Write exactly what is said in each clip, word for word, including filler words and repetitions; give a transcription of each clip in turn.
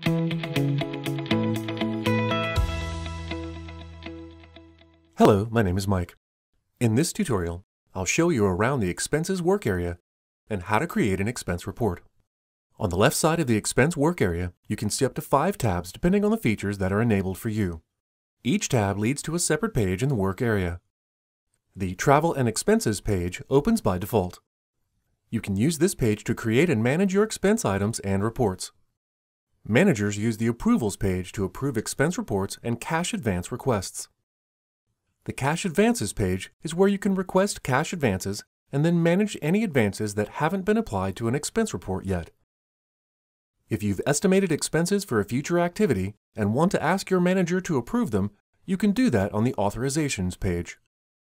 Hello, my name is Mike. In this tutorial, I'll show you around the expenses work area and how to create an expense report. On the left side of the expense work area, you can see up to five tabs depending on the features that are enabled for you. Each tab leads to a separate page in the work area. The Travel and Expenses page opens by default. You can use this page to create and manage your expense items and reports. Managers use the Approvals page to approve expense reports and cash advance requests. The Cash Advances page is where you can request cash advances and then manage any advances that haven't been applied to an expense report yet. If you've estimated expenses for a future activity and want to ask your manager to approve them, you can do that on the Authorizations page.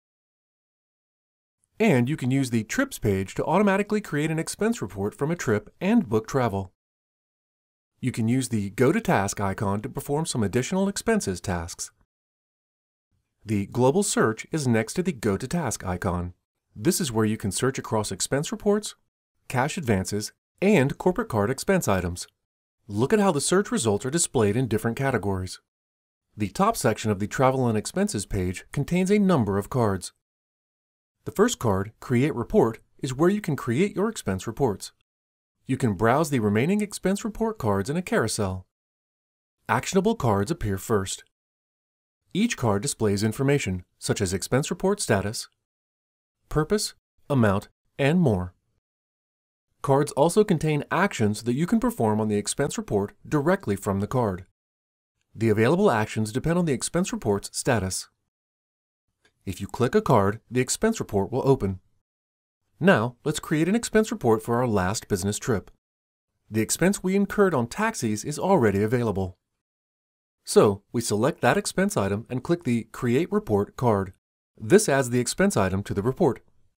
And you can use the Trips page to automatically create an expense report from a trip and book travel. You can use the Go to Task icon to perform some additional expenses tasks. The Global Search is next to the Go to Task icon. This is where you can search across expense reports, cash advances, and corporate card expense items. Look at how the search results are displayed in different categories. The top section of the Travel and Expenses page contains a number of cards. The first card, Create Report, is where you can create your expense reports. You can browse the remaining expense report cards in a carousel. Actionable cards appear first. Each card displays information, such as expense report status, purpose, amount, and more. Cards also contain actions that you can perform on the expense report directly from the card. The available actions depend on the expense report's status. If you click a card, the expense report will open. Now, let's create an expense report for our last business trip. The expense we incurred on taxis is already available. So, we select that expense item and click the Create Report card. This adds the expense item to the report.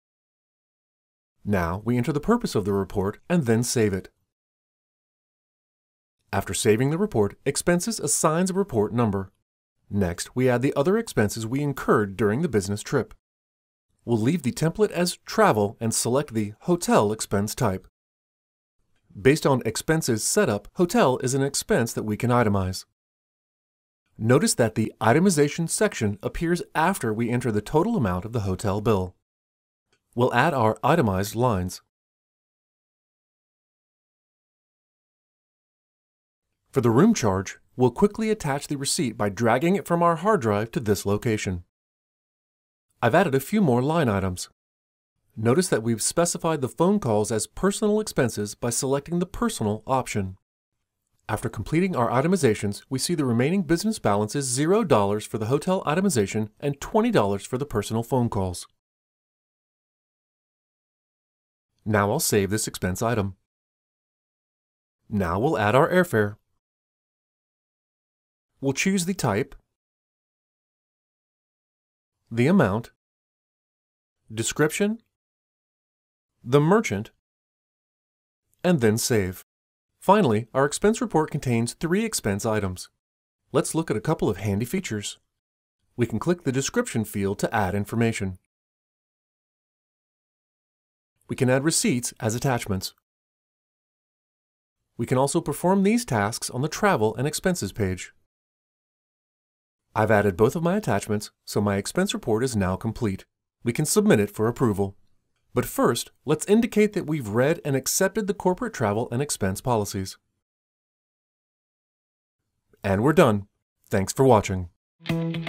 Now, we enter the purpose of the report and then save it. After saving the report, Expenses assigns a report number. Next, we add the other expenses we incurred during the business trip. We'll leave the template as Travel and select the Hotel expense type. Based on Expenses Setup, Hotel is an expense that we can itemize. Notice that the Itemization section appears after we enter the total amount of the hotel bill. We'll add our itemized lines. For the room charge, we'll quickly attach the receipt by dragging it from our hard drive to this location. I've added a few more line items. Notice that we've specified the phone calls as personal expenses by selecting the Personal option. After completing our itemizations, we see the remaining business balance is zero dollars for the hotel itemization and twenty dollars for the personal phone calls. Now I'll save this expense item. Now we'll add our airfare. We'll choose the type, the amount, description, the merchant, and then save. Finally, our expense report contains three expense items. Let's look at a couple of handy features. We can click the description field to add information. We can add receipts as attachments. We can also perform these tasks on the Travel and Expenses page. I've added both of my attachments, so my expense report is now complete. We can submit it for approval. But first, let's indicate that we've read and accepted the corporate travel and expense policies. And we're done. Thanks for watching.